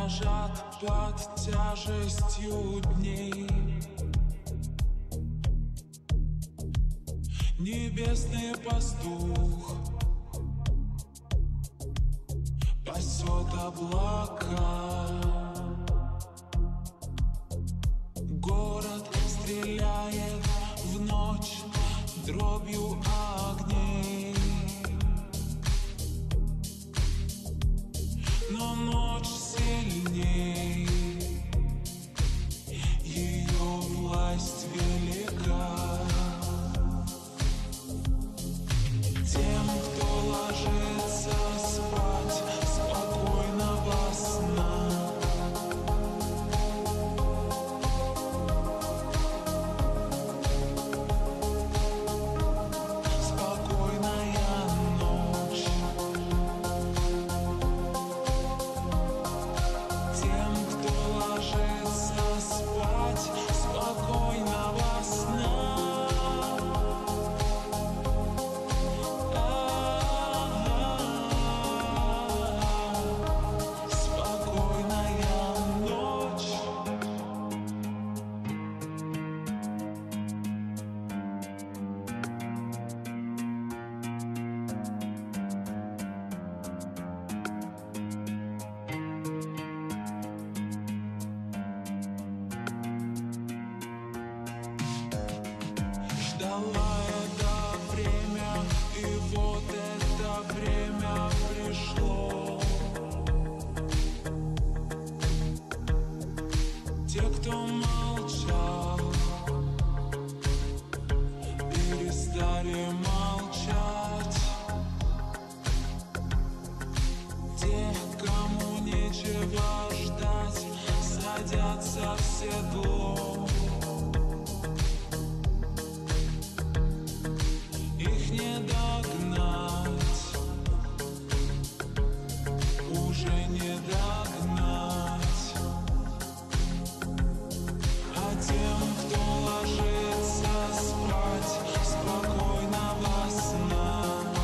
дрожат под тяжестью дней. Небесный пастух пасет облака. Город стреляет в ночь дробью огней. Но ночь сильней, ее власть велика. Тем, кто ложится спать спокойного сна. Ждала это время, и вот это время пришло. Те, кто молчал, перестали молчать. Те, кому нечего ждать, садятся в седло. Их не догнать, уже не догнать. А тем, кто ложится спать спокойного сна.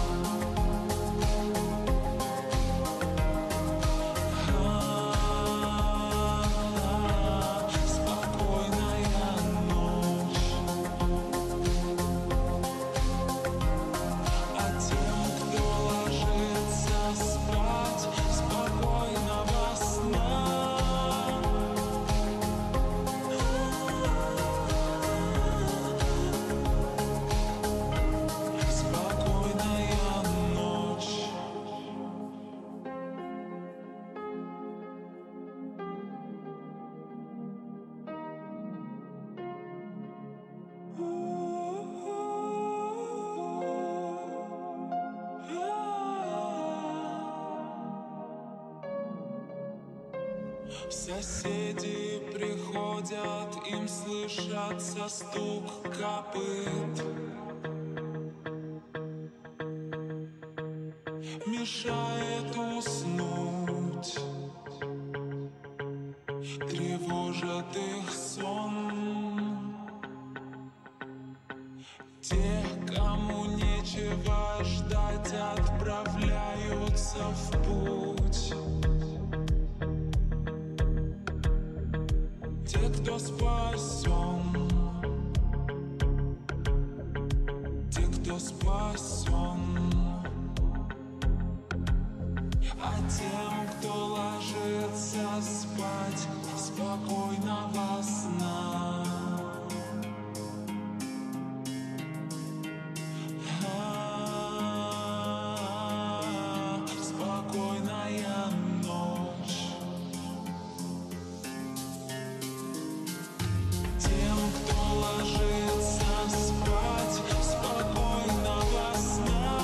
Соседи приходят, им слышится стук копыт. Мешает уснуть, тревожит их сон. Те, кому нечего ждать, отправляются в путь. Те, кто спасен, те, кто спасен. А тем, кто ложится спать спокойного сна. Спокойная ночь. Тем, кто ложится спать спокойного сна.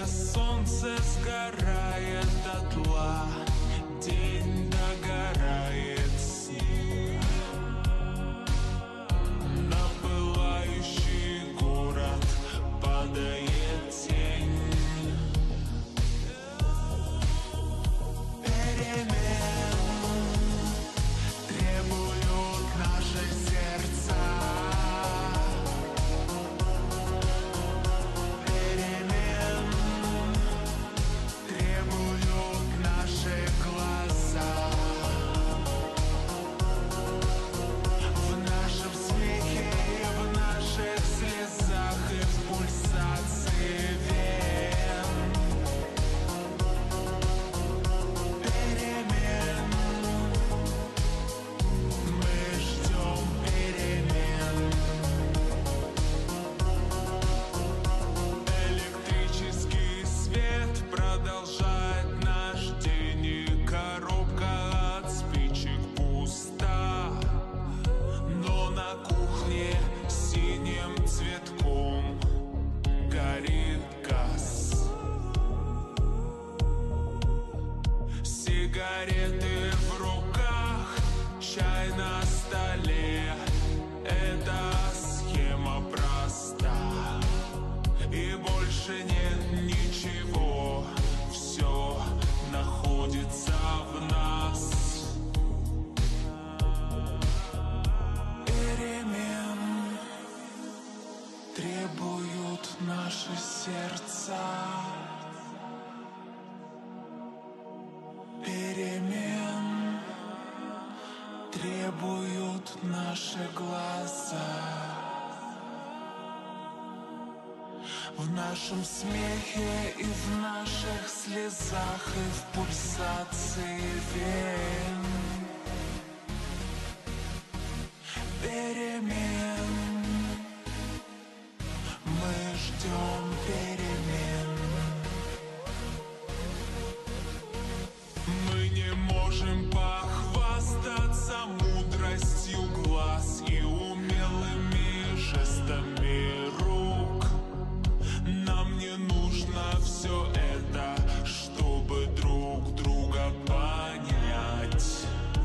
солнце сгорает дотла, день догорает с ним. На пылающий город падает тень. Перемен требуют наши сердца. Перемен требуют наши глаза. В нашем смехе и в наших слезах, и в пульсации вен. Перемен, мы ждем перемен. Электрический свет продолжает наш день, и коробка от спичек пуста. Но на кухне синим цветком горит газ. Сигареты в руках, чай на столе. Эта схема проста, и больше нет ничего. Все находится в нас. Перемен требуют наши сердца. Перемен требуют наши глаза. В нашем смехе и в наших слезах, и в пульсации вен. Перемен, мы ждем перемен. Мы не можем похвастаться мудростью глаз и умелыми жестами рук. Нам не нужно все это, чтобы друг друга понять.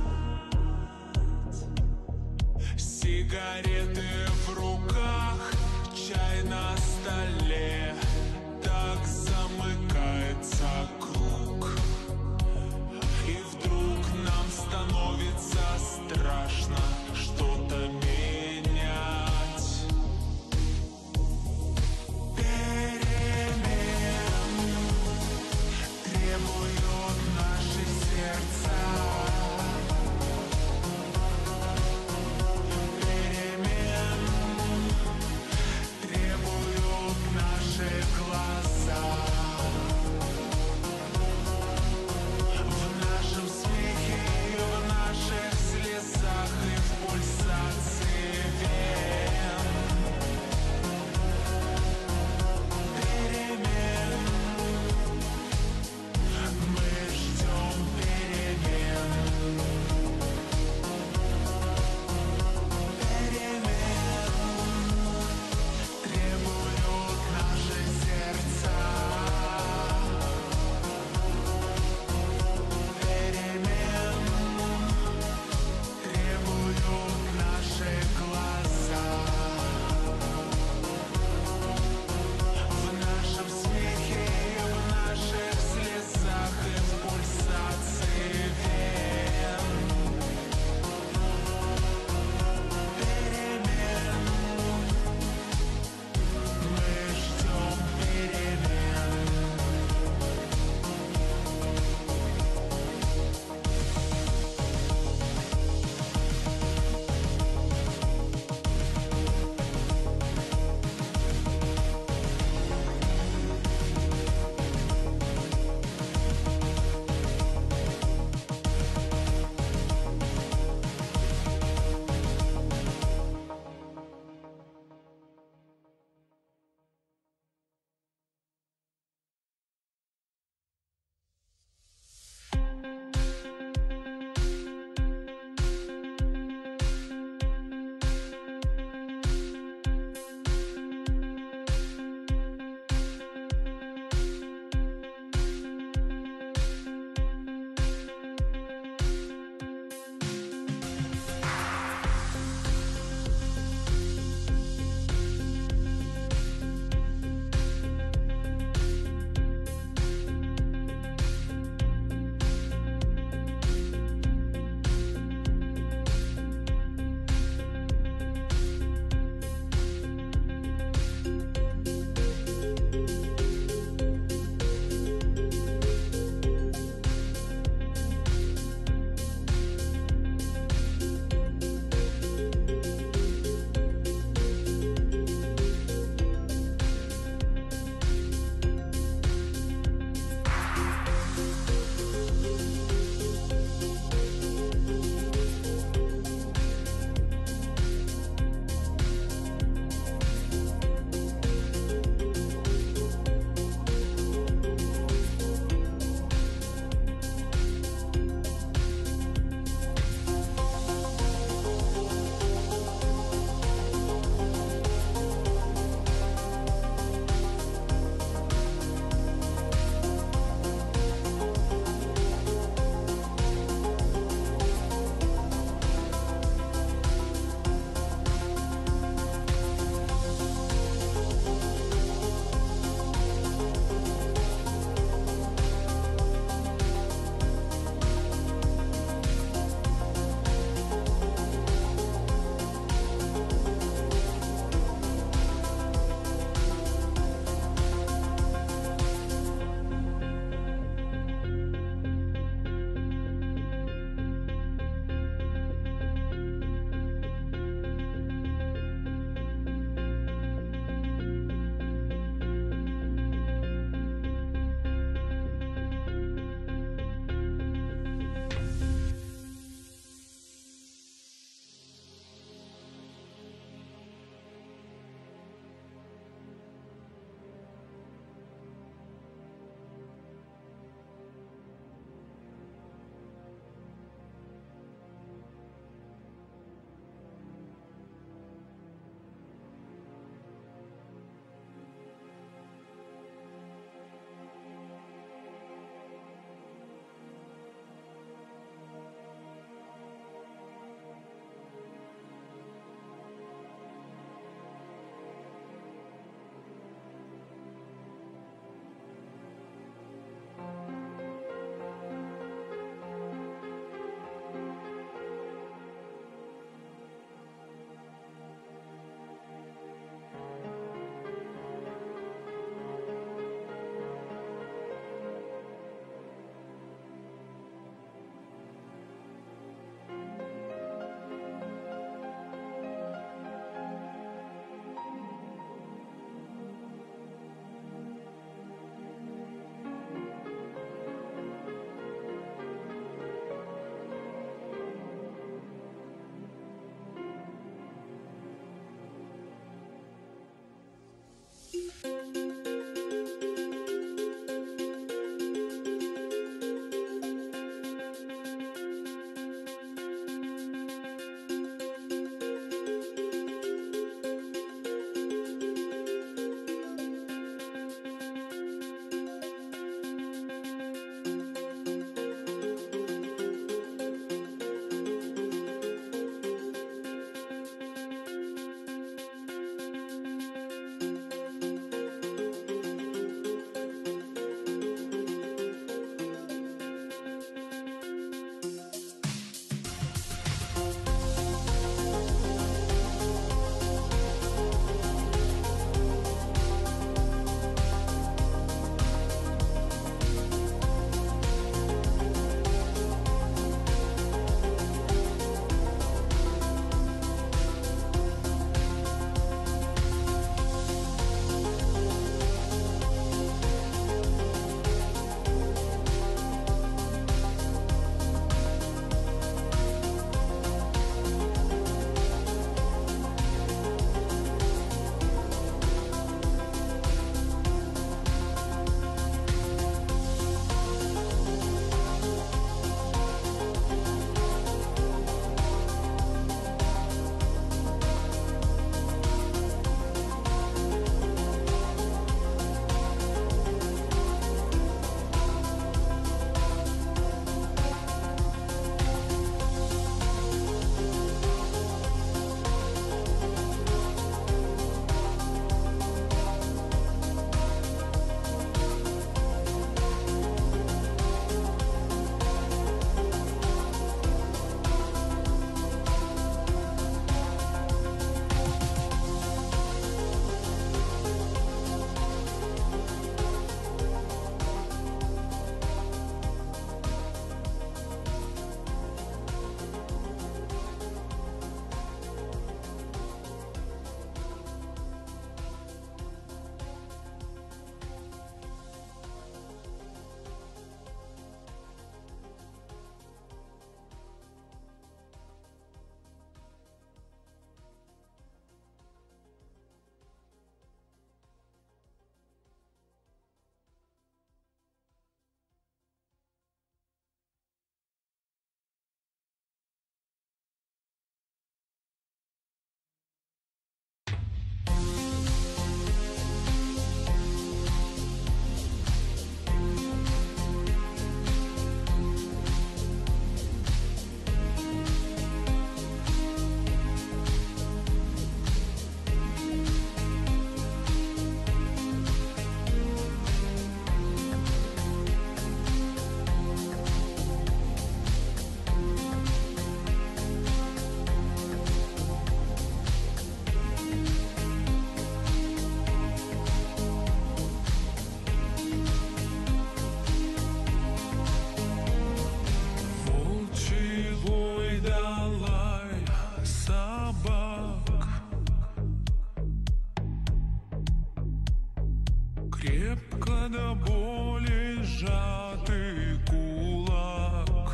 Крепко до боли сжатый кулак.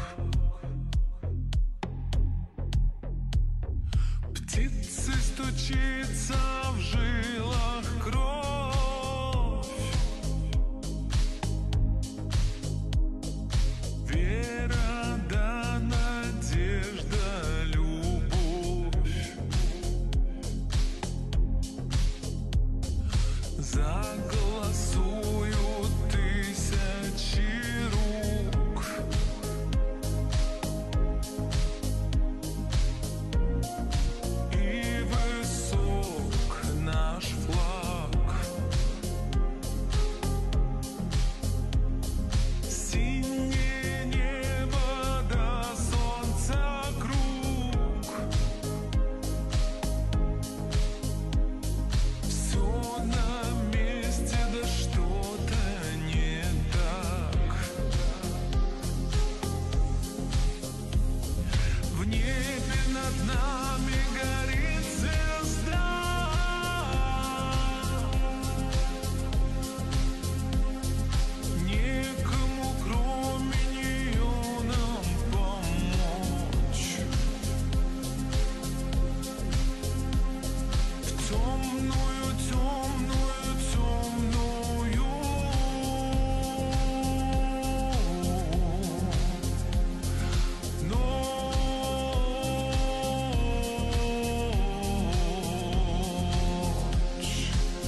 Птицей стучится в жилах кровь. Вера да надежда, любовь. Заголосуют тысячи рук. И высок наш флаг. Синее небо до солнца круг. Все на месте, да что-то не так. В небе над нами горит звезда. Некому, кроме нее, нам помочь. В темную, темную, темную ночь.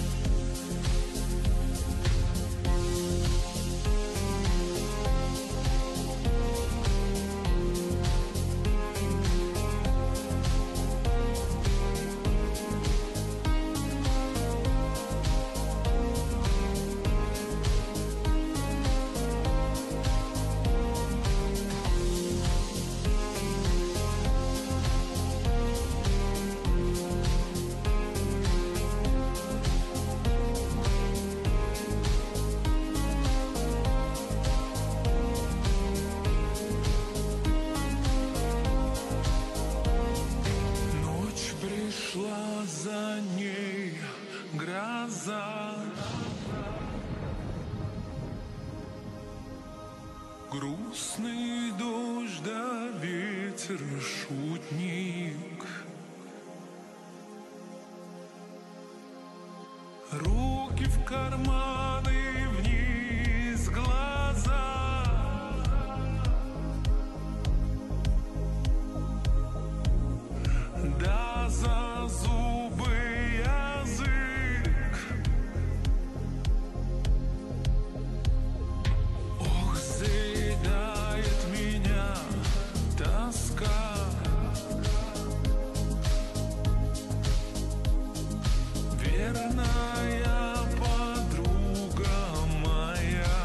Ночь пришла, за ней гроза. Грустный дождь да ветер шутник. Руки в карманы, вниз глаза. Да за зубы язык. Ох, заедает меня тоска. Верная подруга моя.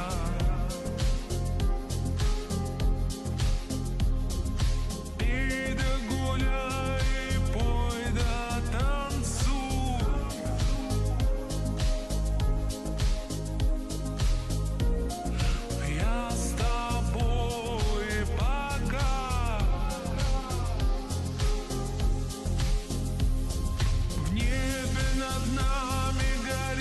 Пей да гуляй, пой да танцуй. Я с тобой пока. В небе над нами горит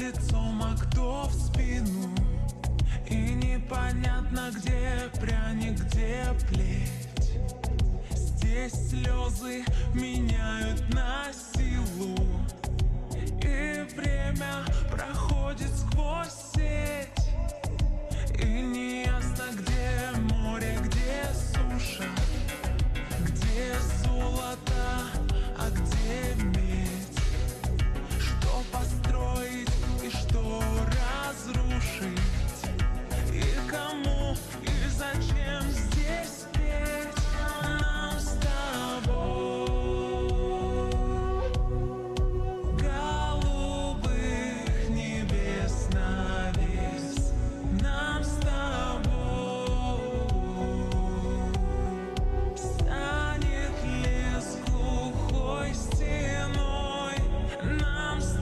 лицом, а кто в спину. И непонятно, где пряник, где плеть. Здесь слезы меняют на силу, и время проходит сквозь сеть. И неясно, где море, где суша, где золото, а где медь. Что построить и что разрушить, и кому, и зачем здесь петь нам с тобой. Голубых небес навес нам с тобой. Станет лес глухой стеной нам с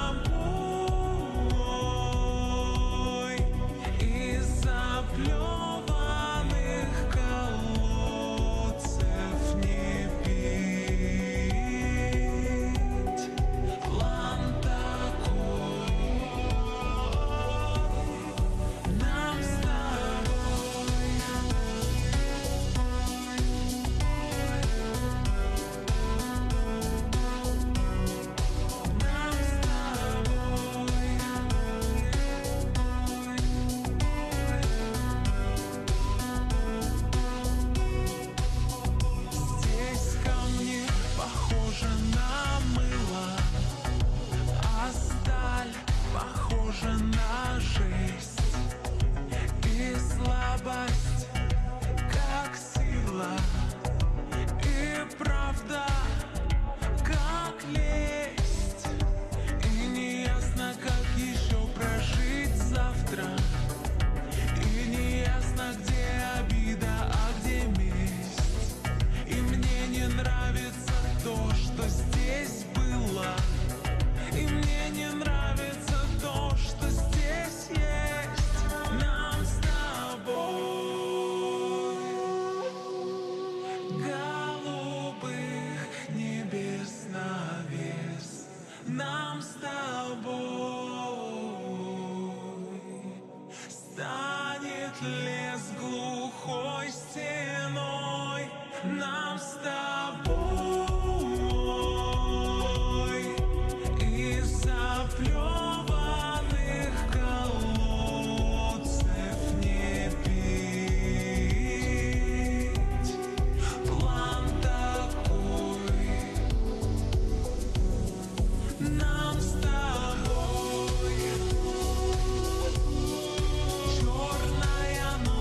тобой. Из заплеванных колодцев не пить. План такой нам с тобой. Нам с тобой. Здесь камни похожи на мыло, а сталь похожа на жесть. И слабость как сила, и правда как лесть. И неясно, как еще прожить завтра. И неясно, где обида, а где месть. И мне не нравится то, что здесь было. И мне не нравится то, что здесь есть нам с тобой. Голубых небес навес нам с тобой. Станет лес глухой стеной нам с тобой. Из заплеванных колодцев не пить. План такой нам с тобой. Черная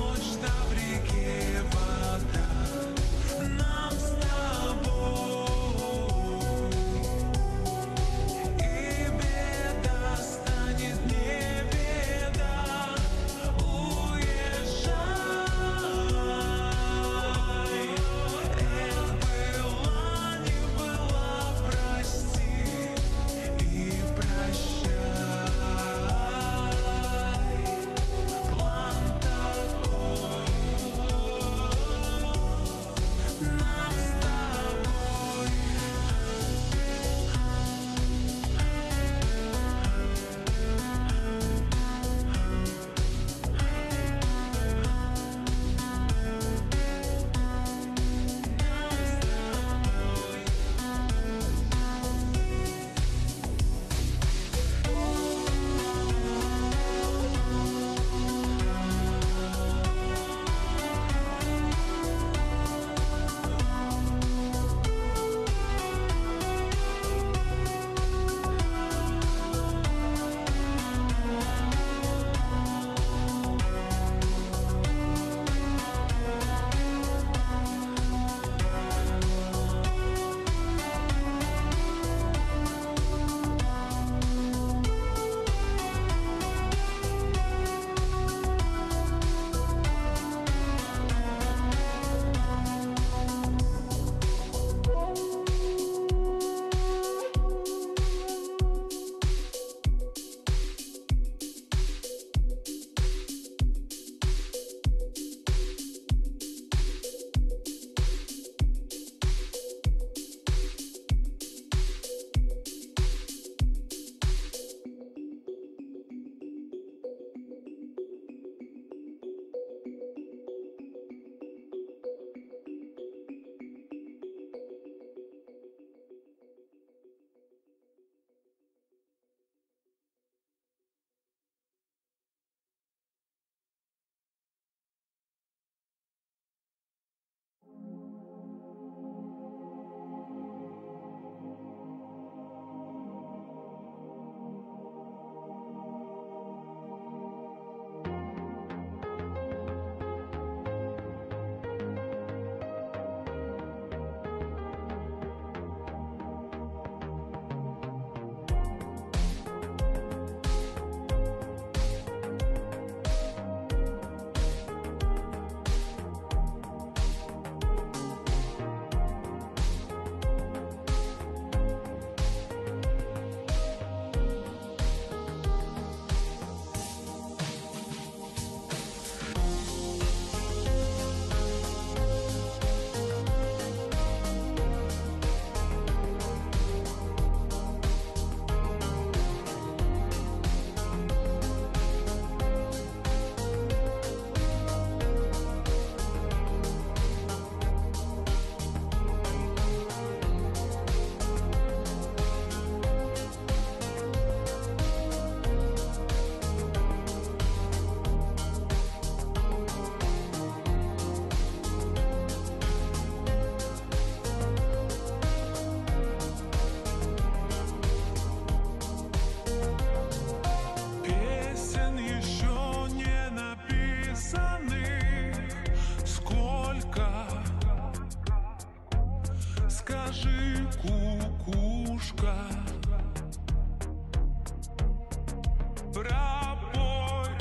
пропой.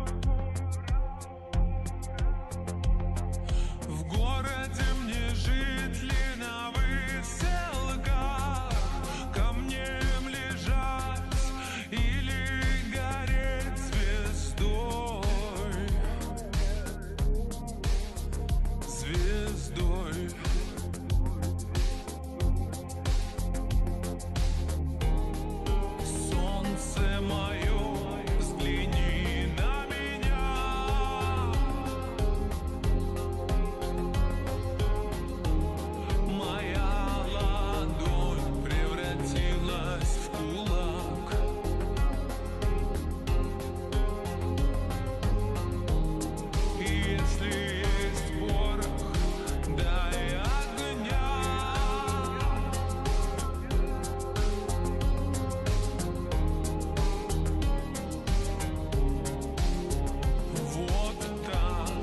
В городе мне жить ли на выселках, камнем лежать или гореть звездой, звездой. Солнце мое, взгляни на меня. Моя ладонь превратилась в кулак. И если есть порох, дай огня. Вот так.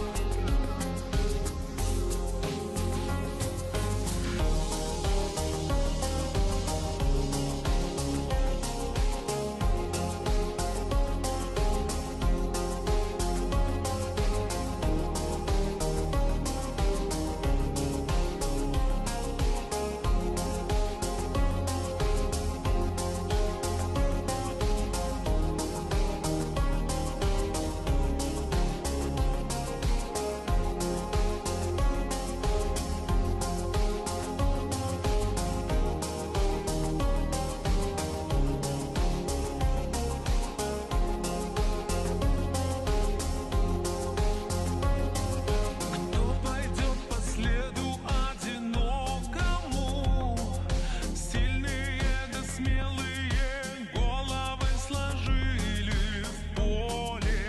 Кто пойдет по следу одинокому? Сильные да смелые головы сложили в поле.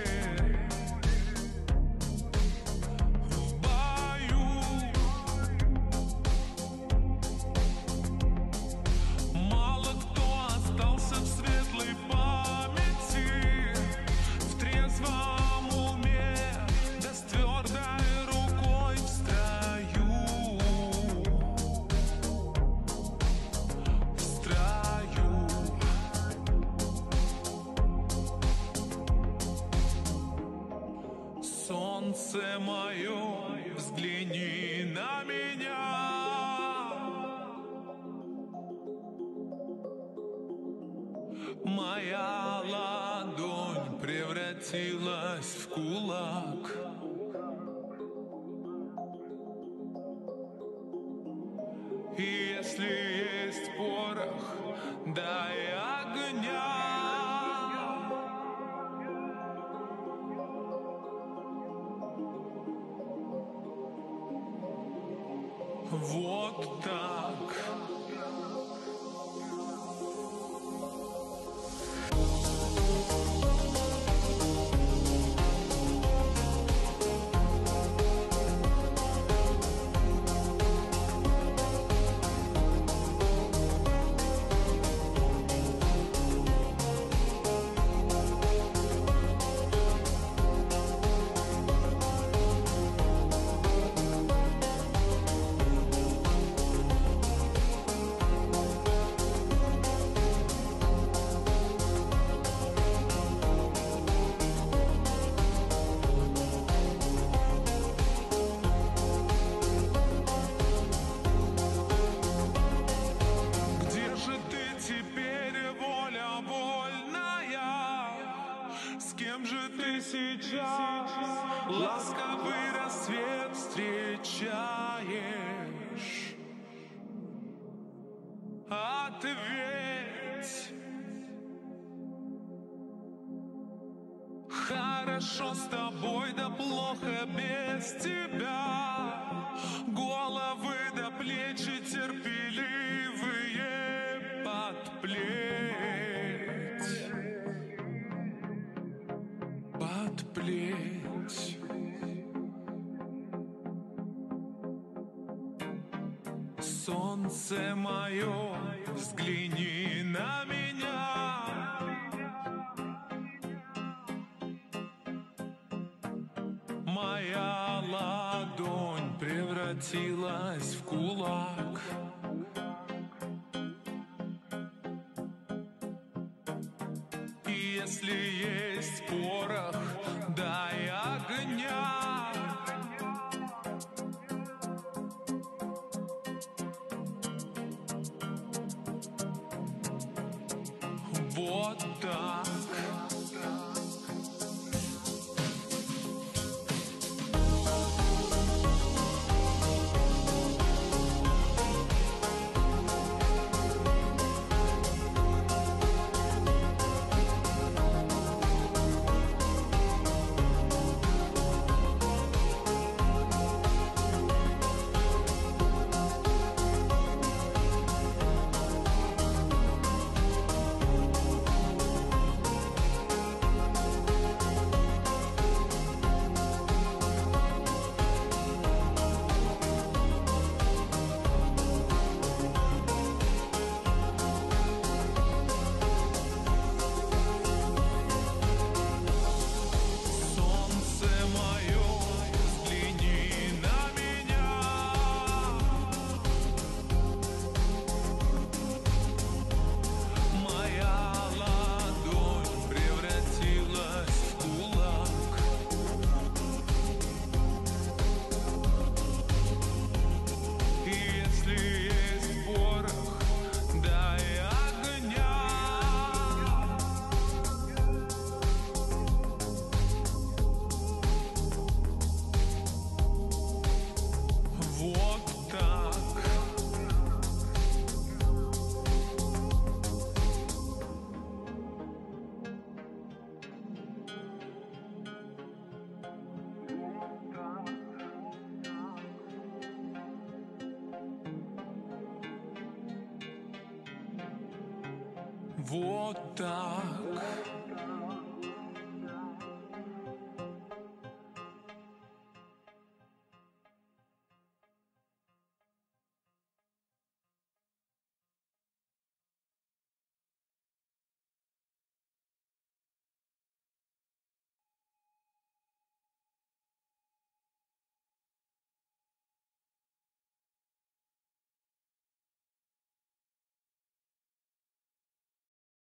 В бою мало кто остался в светлой памяти, в трезвом уме, да с твердой рукой в строю, в строю. Солнце мое, взгляни на меня. Моя ладонь превратилась в кулак. И если есть порох, дай огня. Вот так. Где же ты теперь, воля вольная? С кем же ты сейчас ласковый рассвет встречаешь? Ответь. Хорошо с тобой, да плохо без тебя. Головы до плечи терпеливые под плеть, под плеть. Солнце мое, взгляни на меня. Моя ладонь превратилась в кулак. И Если есть порох, дай огня. Вот так. Вот так.